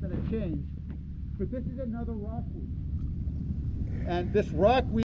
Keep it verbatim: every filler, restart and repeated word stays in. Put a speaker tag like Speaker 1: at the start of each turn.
Speaker 1: going to change. But this is another rockweed. And this rockweed